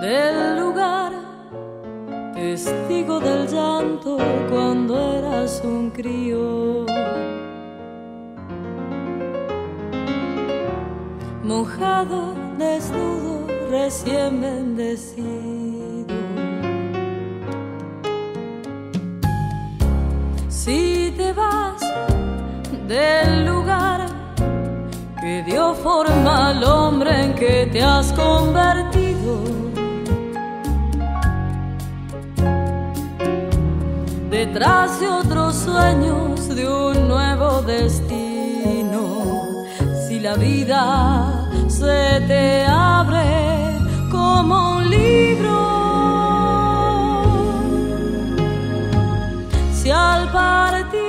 del lugar, testigo del llanto cuando eras un crío. Mojado, desnudo, recién bendecido. Si te vas del lugar que dio forma al hombre en que te has convertido, detrás de otros sueños, de un nuevo destino, si la vida se te abre como un libro, si al partir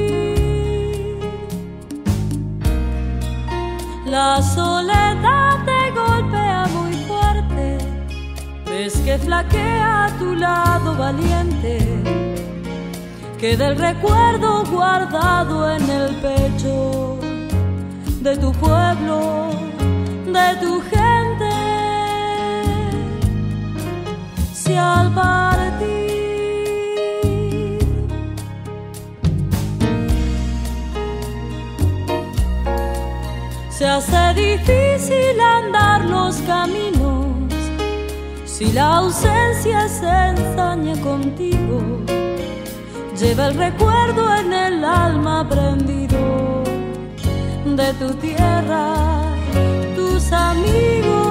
la soledad te golpea muy fuerte, ves que flaquea a tu lado valiente, queda el recuerdo guardado en el pecho de tu pueblo, de tu gente. Si al partir se hace difícil andar los caminos, si la ausencia se ensaña contigo, lleva el recuerdo en el alma prendido de tu tierra, tus amigos.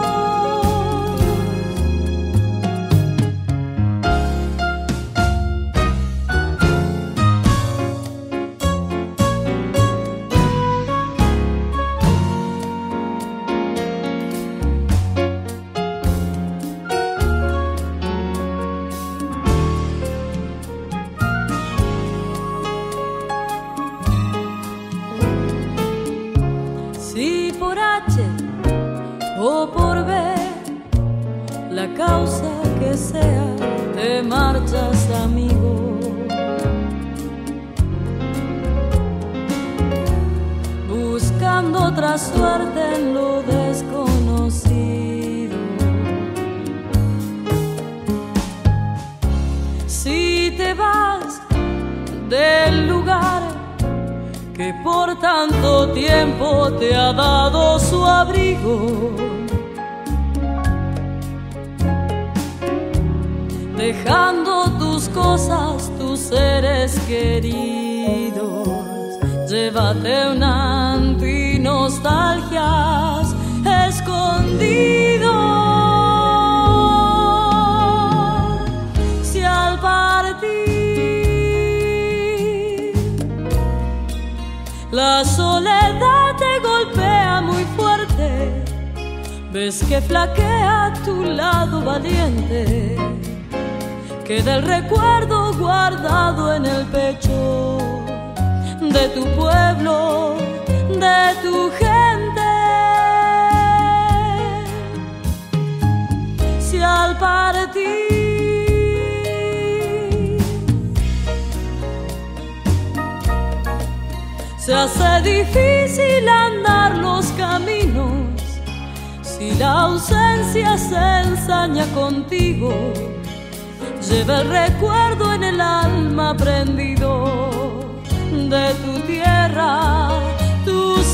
Si por H o por B, la causa que sea, te marchas, amigo, buscando otra suerte en lo desconocido. Si te vas del lugar que por tanto tiempo te ha dado su abrigo, dejando tus cosas, tus seres queridos, llévate una antinostalgias escondido. Si al partir la soledad te golpea muy fuerte, ves que flaquea a tu lado valiente, queda el recuerdo guardado en el pecho de tu pueblo, de tu gente. Si al partir se hace difícil andar los caminos, si la ausencia se ensaña contigo, lleva el recuerdo en el alma prendido de tu tierra, tus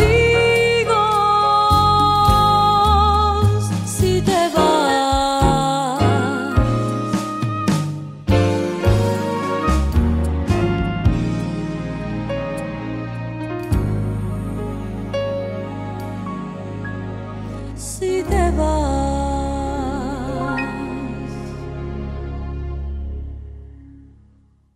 amigos. Si te vas, si te vas.